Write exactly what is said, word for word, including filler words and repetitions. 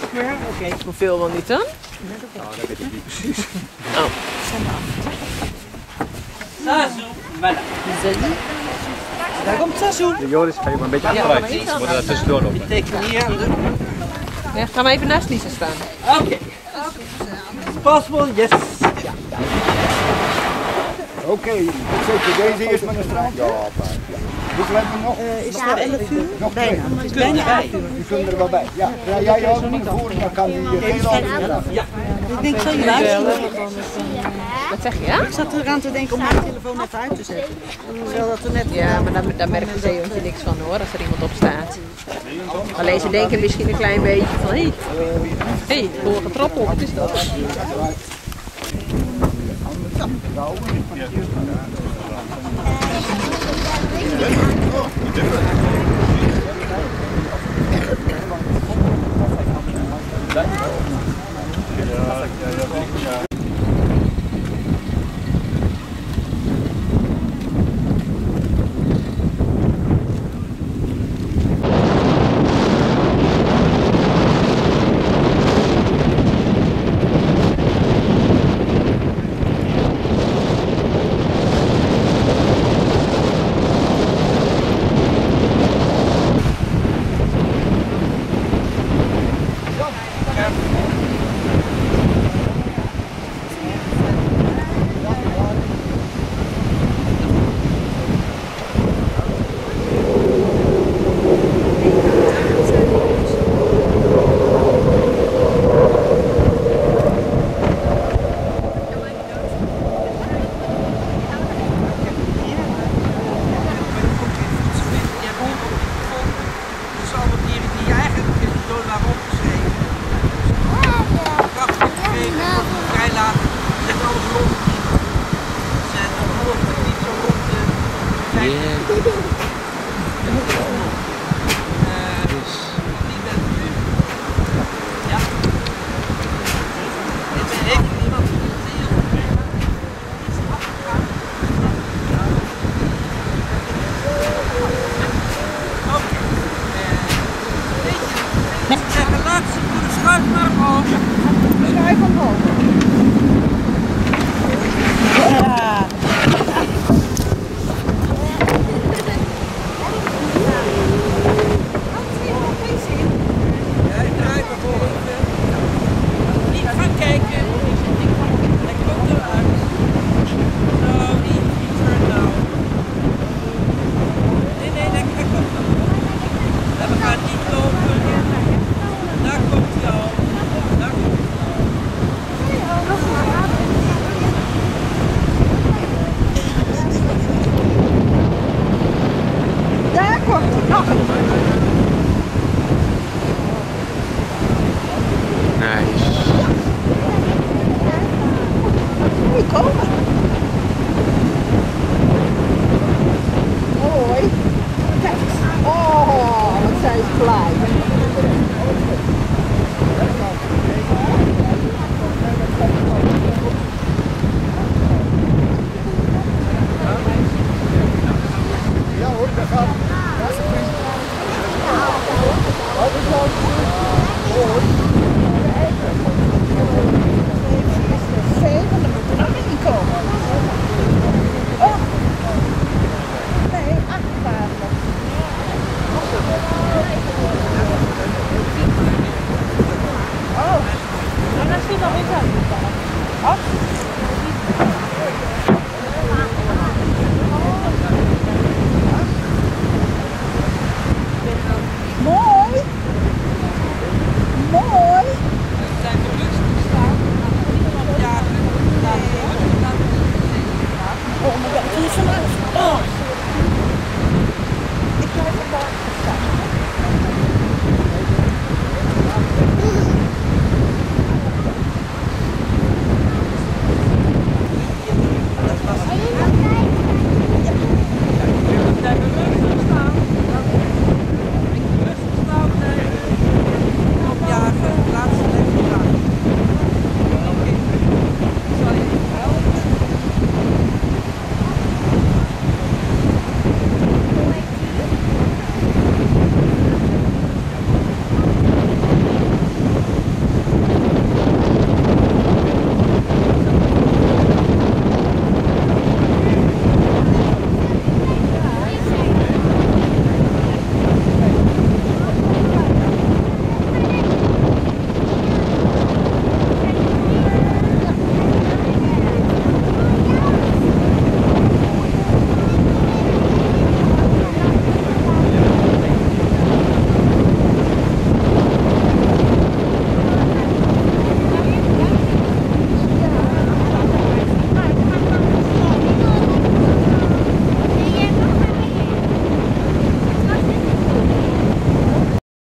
ook weer. Oké. Okay. Hoeveel wel niet dan? Nou, dat weet ik niet precies. Oh. Sasu, voilà. Daar komt Sasu. De Joris, ga je maar een beetje achteruit. We moeten daar tussendoor lopen. Ik teken hier. Ja, gaan we even naast Lisa staan. Oké. Okay. Possible, yes. Ja. Oké, okay, zeker deze eerst maar naar straat. Ja, fijn. Hoeveel hebben we nog? Uh, is het nou elf uur? Nog bijna. Het is bijna elf uur. Die kunnen er wel bij. Ja, ja jij ook maar voor, dan kan die geen al. Ja. Ik denk zo je luisteren. Wat zeg je, ja? Ik zat eraan te denken om mijn telefoon even uit te zetten. Zodat we net... Ja, maar daar, daar merkt de zeehondje niks van hoor, als er iemand op staat. Alleen ze denken misschien een klein beetje van, hé, hey, hé, hey, ik hoor getrappel, wat is dat? Oh,